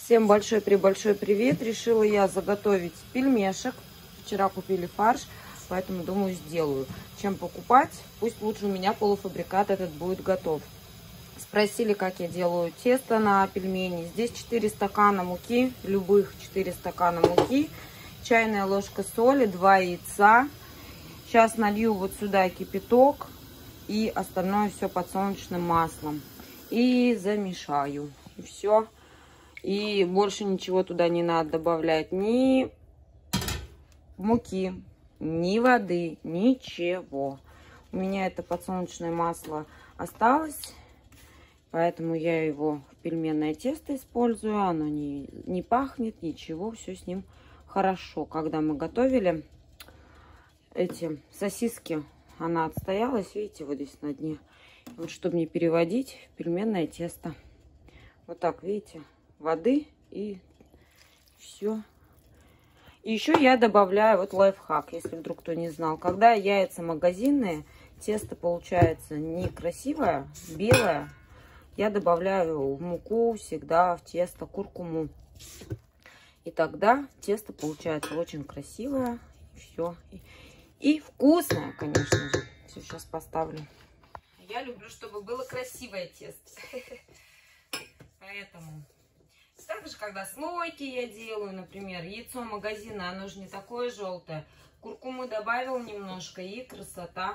Всем большой привет! Решила я заготовить пельмешек. Вчера купили фарш, поэтому думаю сделаю. Чем покупать, пусть лучше у меня полуфабрикат этот будет готов. Спросили, как я делаю тесто на пельмени. Здесь 4 стакана муки, любых 4 стакана муки, чайная ложка соли, 2 яйца. Сейчас налью вот сюда кипяток и остальное все подсолнечным маслом. И замешаю. И все. И больше ничего туда не надо добавлять. Ни муки, ни воды, ничего. У меня это подсолнечное масло осталось. Поэтому я его в пельменное тесто использую. Оно не пахнет, ничего. Все с ним хорошо. Когда мы готовили эти сосиски, она отстоялась. Видите, вот здесь на дне. Вот чтобы не переводить в пельменное тесто. Вот так, видите, воды и все. И еще я добавляю вот лайфхак, если вдруг кто не знал. Когда яйца магазинные, тесто получается некрасивое, белое. Я добавляю в муку всегда в тесто куркуму. И тогда тесто получается очень красивое. Все. И вкусное, конечно же. Все, сейчас поставлю. Я люблю, чтобы было красивое тесто. Поэтому... Также, когда слойки я делаю, например, яйцо магазина, оно же не такое желтое. Куркумы добавил немножко, и красота.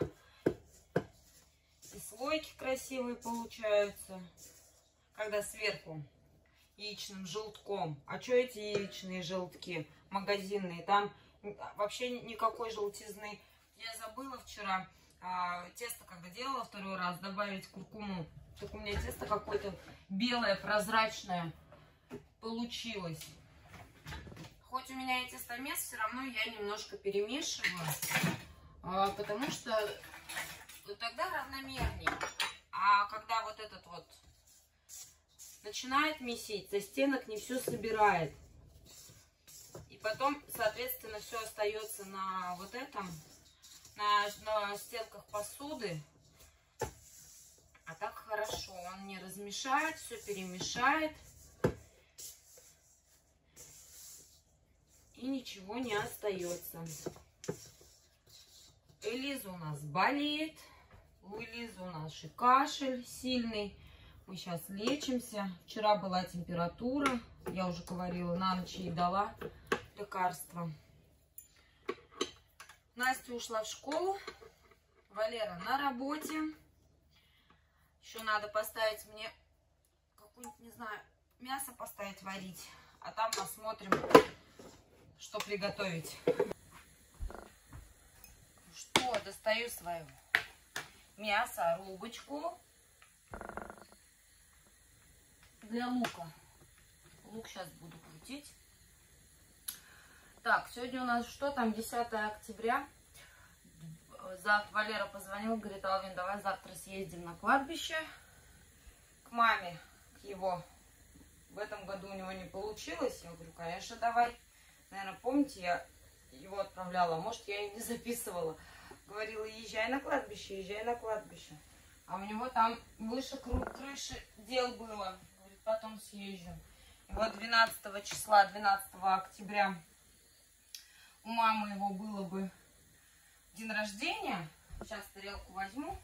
И слойки красивые получаются, когда сверху яичным желтком. А что эти яичные желтки магазинные? Там вообще никакой желтизны. Я забыла вчера тесто, когда делала второй раз, добавить куркуму. Так у меня тесто какое-то белое, прозрачное получилось. Хоть у меня и тестомес, все равно я немножко перемешиваю, потому что тогда равномернее. А когда вот этот вот начинает месить, со стенок не все собирает. И потом, соответственно, все остается на вот этом, на стенках посуды. А так хорошо, он не размешает, все перемешает. И ничего не остается. Элиза у нас болеет. У Элизы у нас и кашель сильный. Мы сейчас лечимся. Вчера была температура. Я уже говорила, на ночь ей дала лекарства. Настя ушла в школу. Валера на работе. Еще надо поставить мне какую-нибудь, не знаю, мясо поставить варить. А там посмотрим, что приготовить. Что, достаю свою мясорубочку для лука. Лук сейчас буду крутить. Так, сегодня у нас что там, 10 октября. Завтра Валера позвонил, говорит: Алвин, давай завтра съездим на кладбище к маме, к его. В этом году у него не получилось. Я говорю, конечно, давай. Наверное, помните, я его отправляла, может, я и не записывала. Говорила, езжай на кладбище, езжай на кладбище. А у него там выше крыши дел было. Говорит, потом съезжу. И вот 12 числа, 12 октября у мамы его было бы день рождения. Сейчас тарелку возьму.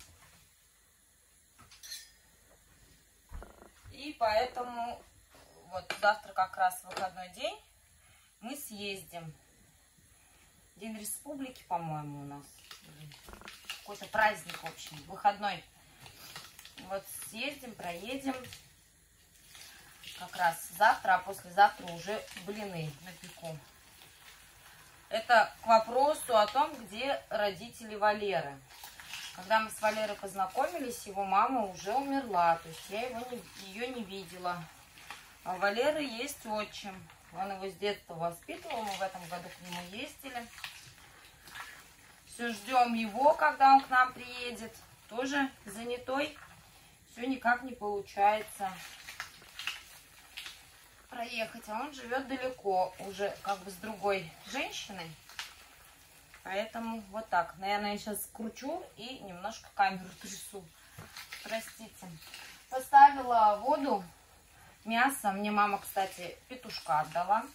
И поэтому вот завтра как раз выходной день. Мы съездим. День республики, по-моему, у нас. Какой-то праздник, в общем, выходной. Вот съездим, проедем. Как раз завтра, а послезавтра уже блины напеку. Это к вопросу о том, где родители Валеры. Когда мы с Валерой познакомились, его мама уже умерла. То есть я ее не видела. А у Валеры есть отчим. Он его с детства воспитывал, мы в этом году к нему ездили. Все ждем его, когда он к нам приедет. Тоже занятой. Все никак не получается проехать. А он живет далеко, уже как бы с другой женщиной. Поэтому вот так. Наверное, я сейчас скручу и немножко камеру трясу. Простите. Поставила воду Мясо. Мне мама, кстати, петушка отдала.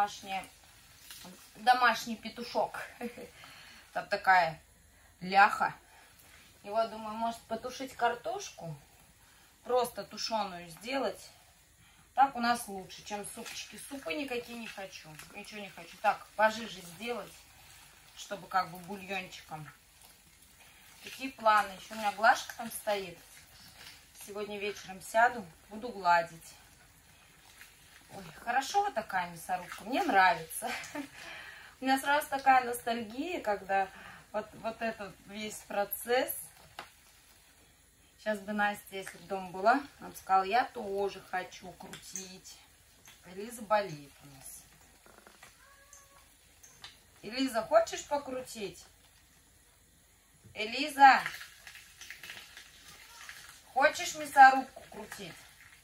Домашний петушок. Там такая ляха. И вот думаю, может потушить картошку. Просто тушеную сделать. Так у нас лучше, чем супчики. Супы никакие не хочу. Ничего не хочу. Так, пожиже сделать, чтобы как бы бульончиком. Такие планы. Еще у меня глажка там стоит. Сегодня вечером сяду, буду гладить. Ой, хорошо вот такая мясорубка. Мне нравится. У меня сразу такая ностальгия, когда вот этот весь процесс. Сейчас бы Настя, если бы дома была, она бы сказала, я тоже хочу крутить. Элиза болеет у нас. Элиза, хочешь покрутить? Элиза, хочешь мясорубку крутить?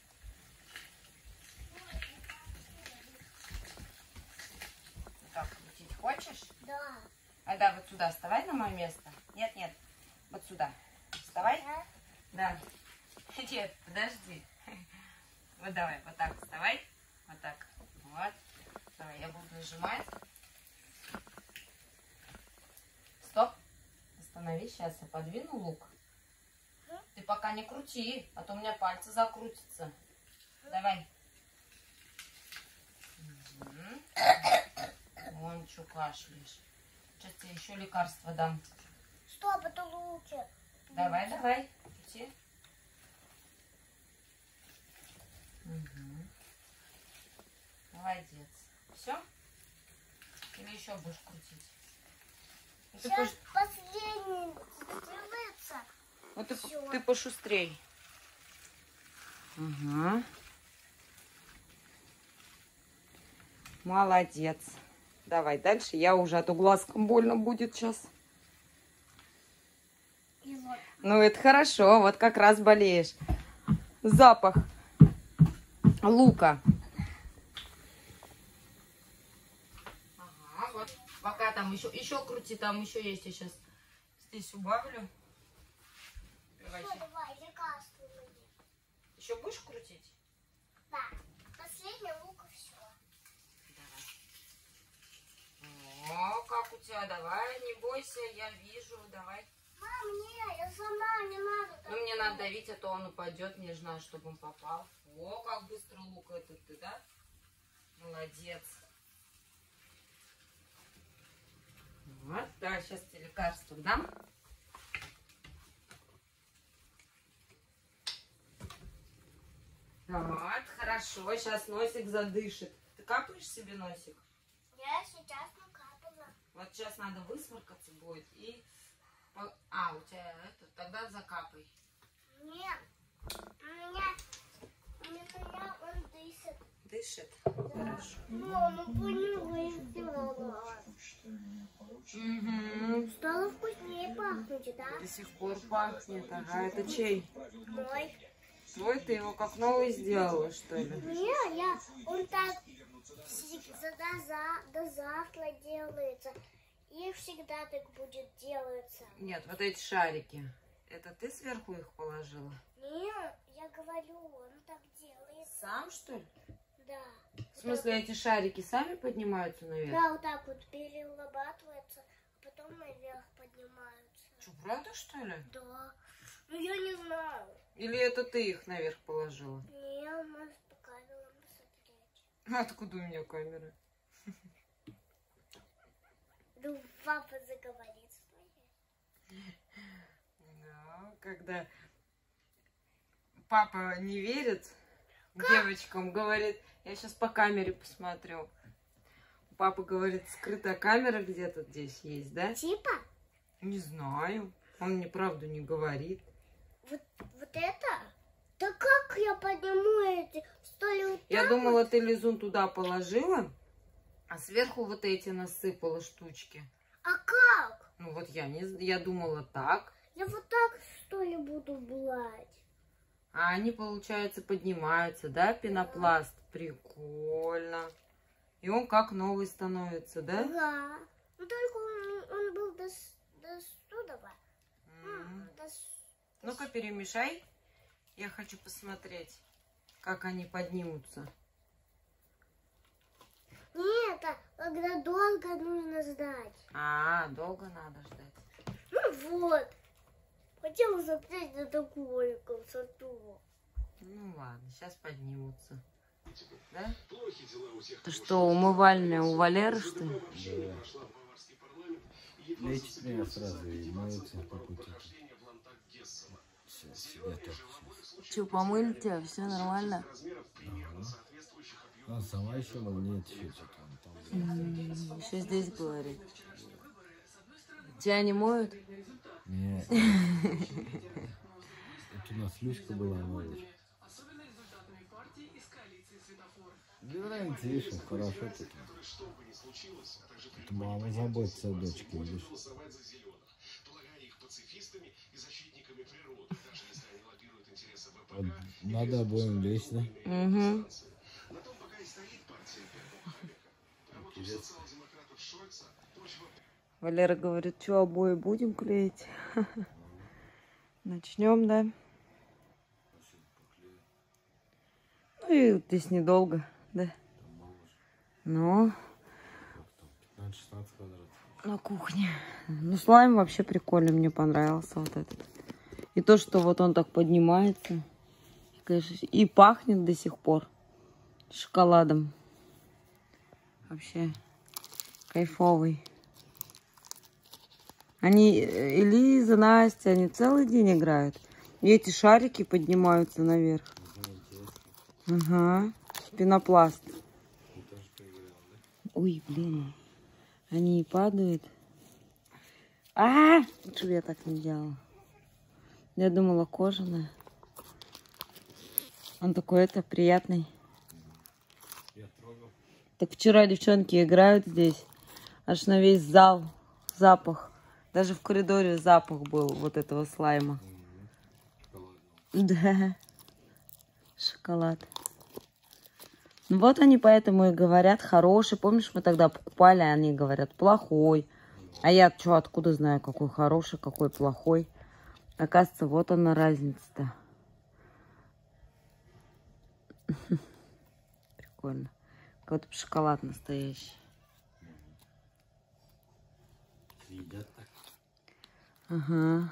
Так, крутить хочешь? Да. Да, вот сюда вставай на мое место. Нет, нет, вот сюда. Вставай. Да. Нет, подожди. Вот давай, вот так вставай. Вот так. Вот. Давай, я буду нажимать. Стоп. Остановись, сейчас я подвину лук. Ты пока не крути, а то у меня пальцы закрутятся. Давай. Вон что кашляешь. Сейчас тебе еще лекарство дам. Стоп, это лучше. Давай, давай. Крути. Угу. Молодец. Все? Или еще будешь крутить? Сейчас последний сделается. Вот ты пошустрей. Угу. Молодец. Давай дальше. Я уже, а то глазком больно будет сейчас. И вот. Ну, это хорошо. Вот как раз болеешь. Запах лука. Ага, вот. Пока там еще крути, там еще есть. Я сейчас здесь убавлю. Все, давай, лекарство мне. Еще будешь крутить? Да. Последний лук и все. О, как у тебя, давай, не бойся, я вижу, давай. Мам, не, я сама, не надо. Ну, мне надо давить, а то он упадет, не знаю, чтобы он попал. О, как быстро лук этот ты, да? Молодец. Вот, да, сейчас тебе лекарство дам. Вот, хорошо, сейчас носик задышит. Ты капаешь себе носик? Я сейчас накапала. Вот сейчас надо высморкаться будет и... А, у тебя это, тогда закапай. Нет, у меня он дышит. Дышит? Да. Хорошо. Мама, поняла, я сделала. Угу. Стало вкуснее пахнуть, да? До сих пор пахнет. Ага, это чей? Мой. Твой? Ты его как новый сделала, что ли? Не, он так всегда до завтра делается. И всегда так будет делаться. Нет, вот эти шарики. Это ты сверху их положила? Нет, я говорю, он так делает. Сам, что ли? Да. В смысле, эти шарики сами поднимаются наверх? Да, вот так вот перерабатывается, а потом наверх поднимаются. Что, правда, что ли? Да. Ну, я не знаю. Или это ты их наверх положила? Не, может, по камерам посмотреть. Откуда у меня камера? Ну, папа заговорит с тобой. Ну, когда папа не верит девочкам, говорит, я сейчас по камере посмотрю. Папа говорит, скрытая камера где-то здесь есть, да? Типа? Не знаю. Он мне правду не говорит. Вот это? Да как я подниму эти? Что ли вот Я так думала, вот? ты лизун туда положила, а сверху вот эти насыпала штучки. А как? Ну вот я думала так. Я вот так, что ли, буду брать? А они, получается, поднимаются, да, пенопласт? Прикольно. И он как новый становится, да? Да. Ну, только он был до сюда. Ну-ка, перемешай. Я хочу посмотреть. как они поднимутся. Нет, когда долго нужно ждать. Долго надо ждать. Ну вот. Хотела смотреть на такую красоту. Ну ладно, сейчас поднимутся. Да? Ты что, умывальная у Валеры, что ли? Да. Лечит меня сразу и моется по пути. Сейчас готов. Че, помыли тебя? Все нормально? Ага. Сама еще нет, еще что-то. Еще здесь говорит. Тебя не моют? Нет. Это у нас Люська была моя. Да нравится, видишь, хорошо таки. Это мама заботится о дочке, видишь. Вот надо обоим лезть, да? Угу. Валера говорит, что обои будем клеить? Начнем, да? Ну и здесь недолго, да? Ну, 15-16 квадратов. на кухне. Ну, слайм вообще прикольный, мне понравился вот этот. И то, что вот он так поднимается. Конечно, и пахнет до сих пор шоколадом. Вообще кайфовый. Они, Элиза, Настя, они целый день играют. И эти шарики поднимаются наверх. Ага, пенопласт. Ой, блин. Они падают. Лучше бы я так не делала. Я думала, кожаная. Он такой, приятный. Так вчера девчонки играют здесь. Аж на весь зал запах. Даже в коридоре запах был вот этого слайма. Да. Шоколад. Ну вот они поэтому и говорят хороший. Помнишь, мы тогда покупали, а они говорят плохой. А я что, откуда знаю, какой хороший, какой плохой. Оказывается, вот она разница-то. Прикольно. Какой-то шоколад настоящий. Едят так. Ага.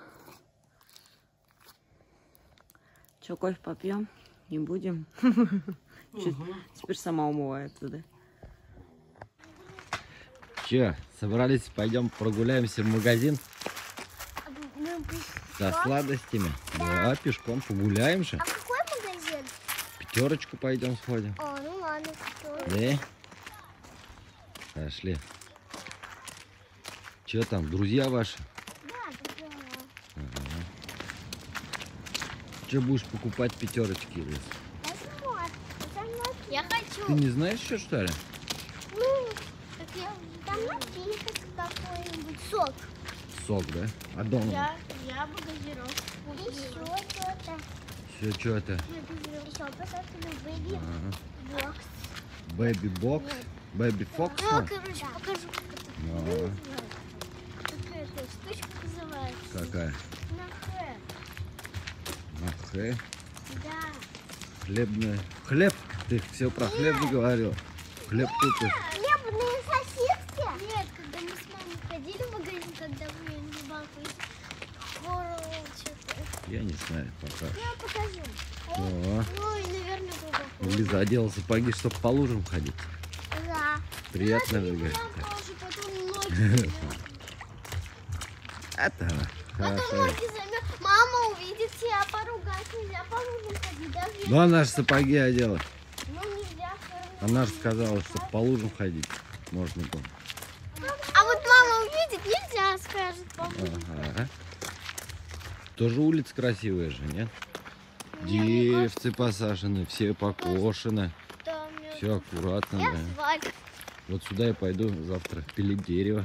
Че, кофе попьем? Не будем? Теперь сама умывается, да? Че, собрались, пойдем прогуляемся в магазин со сладостями? Да, пешком погуляем же. А какой магазин? Пятерочку пойдем сходим. О, ну ладно. Да? Пошли. Че там, друзья ваши? Да. Че будешь покупать пятерочки? Я хочу. Ты не знаешь еще, что ли? Ну, так там напиток какой-нибудь. Сок. Сок, да? А дома? Я бы газировку. Еще что-то. Еще что-то. Еще посмотрю, бэби-бокс. Бэби-бокс? Бэби-фокс? Короче, покажу. Какая-то штучка называется. Какая? Нахэ. Нахэ? Да. Хлебная. Хлеб? Ты все про хлеб говорил. Хлеб купишь. Хлебные сосиски? Нет, когда мы с мамой ходили в магазин, когда мы на балку что-то. Я не знаю пока. Я покажу. О, Ой, наверное, глубоко. Лиза одела сапоги, чтобы по лужам ходить. Да. Приятно же, говорит. Это хорошо. Мама увидит тебя, поругать нельзя, по лужам ходить. Даже если... Ну, она же сапоги одела. Ну, нельзя. Она же сказала, что по лужам ходить можно было. А вот мама увидит, нельзя, скажет, по-моему. Ага. Тоже улицы красивые же, нет? Деревцы посажены, все покошены. Да, Все аккуратно, я да. асфальт. Вот сюда я пойду завтра пилить дерево.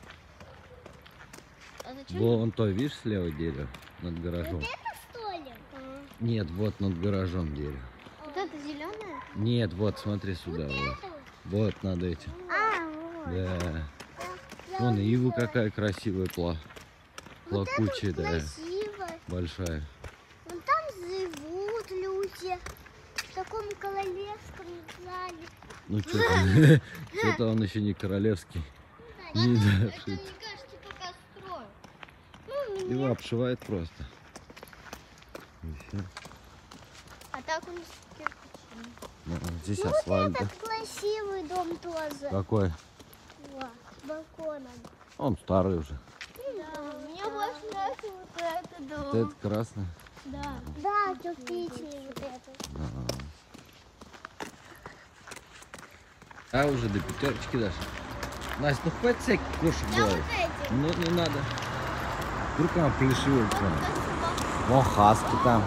А зачем? Вон то, видишь, слева дерево над гаражом. Вот это, что ли? Нет, вот над гаражом дерево. Вот это зеленое? Нет, вот, смотри сюда. Вот, Это? вот над этим. А, вот. Да. Я Вон ива увидела. какая красивая, Вот плакучая, это вот да, красиво. большая. Вон там живут люди. Так таком королевском зале. Ну что-то он еще не королевский. Не Это, дошит. мне кажется, пока строю. Ну, Его обшивает просто. И всё. а так он с кирпичом. Ну, здесь Ну, асфальт. вот этот красивый дом тоже. Какой? Вот, с балконом. Он старый уже. Да, мне больше нравится вот этот дом. Вот этот красный. Да. Да, кирпичный вот этот. А уже до пятерочки даже. Настя, ну хватит всяких кошек Да, делать. вот эти. Ну, не надо. Вдруг она плешивая. Вон хаски там.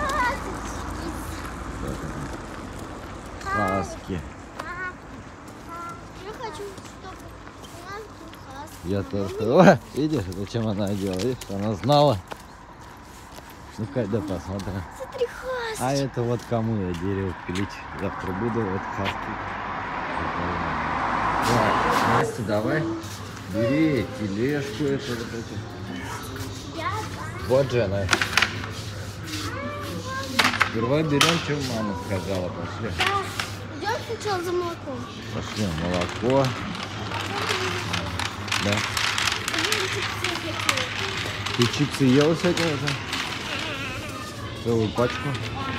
Хаски. Я хочу, чтобы у нас был хаски. Я тоже. О, видишь, зачем она делала? Видишь, она знала. Ну-ка, да посмотрим. Смотри, хаски. А это вот кому я дерево пилить. Завтра буду вот хаски. Так, Настя, давай. Бери тележку эту вот эту. Я Вот же она. Сперва берем, что мама сказала. Пошли. идем сначала за молоком. Пошли, молоко. Да. Ты чипсы ела сегодня уже? Целую пачку.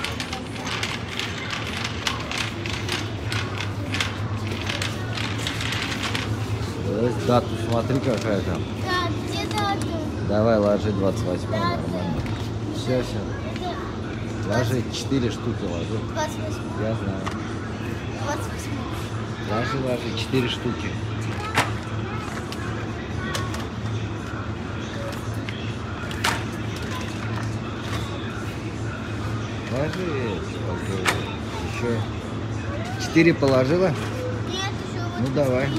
Здесь дату смотри какая там. Да, где дата? Давай ложи 28 Да, нормально. Все. Ложи 4 штуки ложи. 28. Я знаю. 28. Ложи 4 штуки. Ложи еще. 4 положила? Нет, еще вот. Ну давай.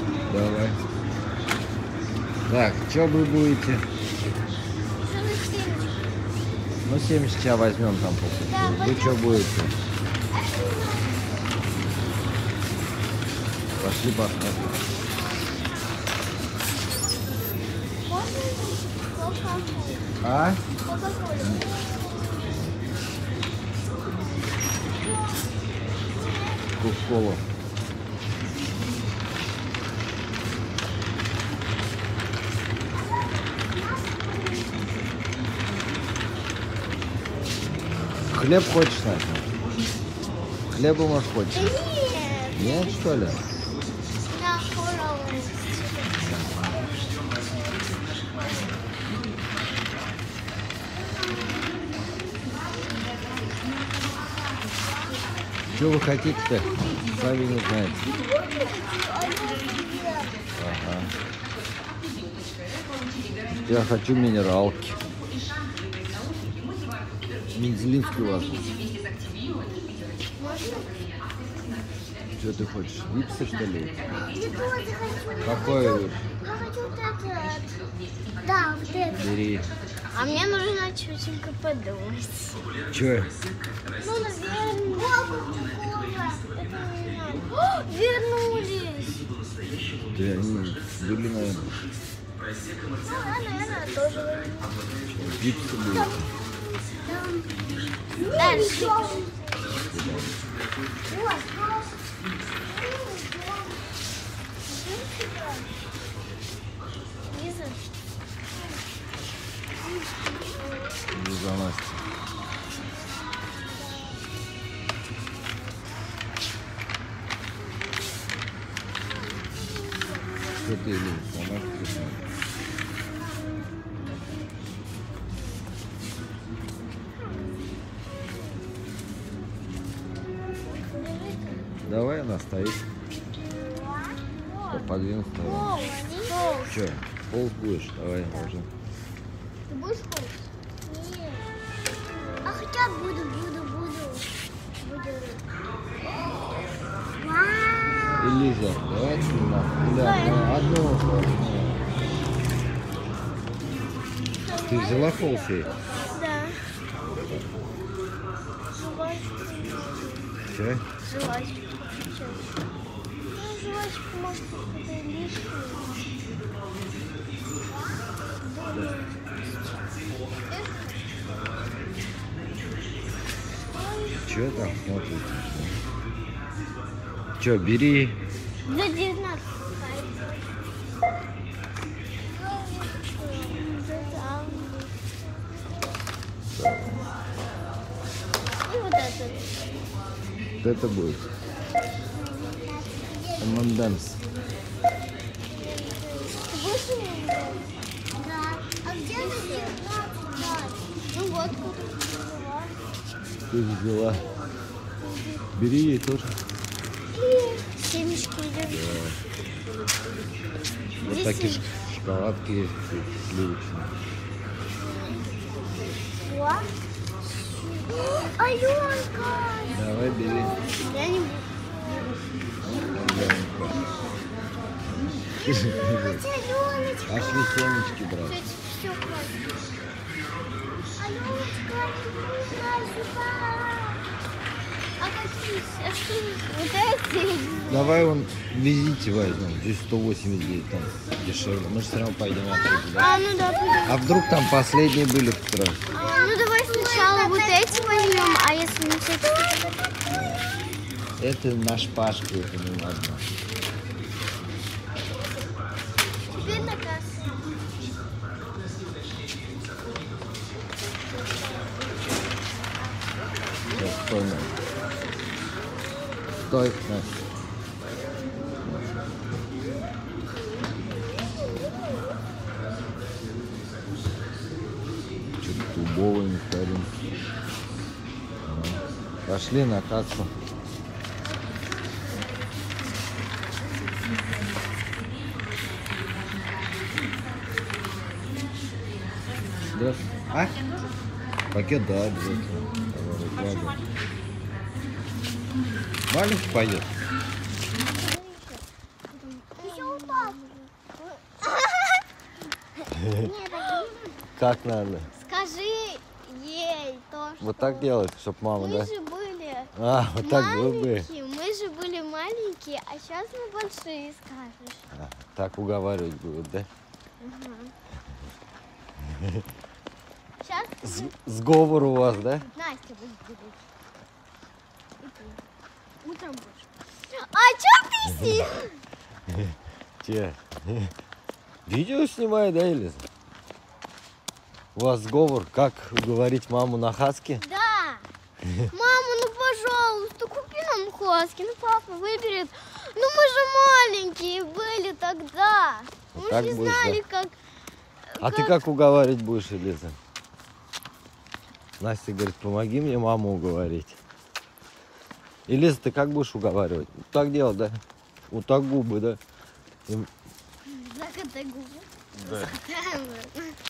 Так, что вы будете? Еще на 7. Ну 70 сейчас возьмем там после. Да, Вы возьмем. что будете? Пошли посмотрим. Можно Кока-Колу? А? Кока-Колу. Кока-колу. Хлеб хочешь, Настя? Хлеба, может, хочешь? Нет. Нет, что ли? На корову. Что вы хотите-то? Сами не знаете. Ага. Я хочу минералки. Мензелинский у вас. Что ты хочешь? Випсы, что ли? Я тоже хочу. Какой випс? Я хочу вот этот. Да, вот этот. Бери. А мне нужно чуть-чуть подумать. Че? Ну, наверное. О, вернулись. Да, они были, наверное. Ну, я, наверное, тоже вернусь. Випсы были. Дальше. Лиза. Не за Настю. Что ты любишь? Сама вкусная. Давай она стоит. Подвинь вторую. Че? Полз будешь? Давай, ложи. Ты будешь ходить? Нет. А хотя буду. Вау. И Лиза, давай сюда. Или одну. Ты взяла холсей? Да. Жвачку. Че? Жвачку. Ну, жвачку может быть лишнюю. Че там смотрите? Че, бери. За 19. И вот это. Вот это будет. M&M's. Да. А где за 19? Ну вот, тут взяла. Ты же взяла. Бери ей тоже. Семечки идем. Вот Здесь такие есть. шоколадки есть сливочные. О, Аленка! Давай бери. Я не буду. Аленочка! Пошли семечки брать. Все, хватит. Аленочка, сюда. А какие? А что? Вот эти? Давай вон везите возьмем. Здесь 189 там дешевле. Мы же все равно пойдем оттуда, да? А, ну да, пойдем. А вдруг там последние были в тот раз? Ну давай сначала вот эти возьмем, а если не все, то... Это на шпажку, это не надо. Теперь на кассу. Сейчас, стой, Настя. Стой, Настя. Что-то тубовый нектарин. Пошли на кассу. Здравствуй. А? Пакет, да, обязательно. Давай, выкладывай. Маленький пойдет? Еще вот так. Как надо? Скажи ей то, что... Вот так делать, чтоб мама, Мы да? же были А, вот так бы. маленькие, мы же были маленькие, а сейчас мы большие, скажешь. А, так уговаривать будут, да? Сейчас Сговор у вас, да? Настя будет говорить. И ты. Утром будешь. А чё ты сидишь? Те. Видео снимай, да, Элиза? У вас сговор, как уговорить маму на хаске? Да. Мама, ну пожалуйста, купи нам хаски. Ну папа выберет. Ну мы же маленькие были тогда. Вот Мы так же не будешь, знали, как... А ты как уговаривать будешь, Элиза? Настя говорит, помоги мне маму уговорить. Элиза, ты как будешь уговаривать? Вот так делать, да? Вот так губы, да? Закатай губы. Да. Закатаем.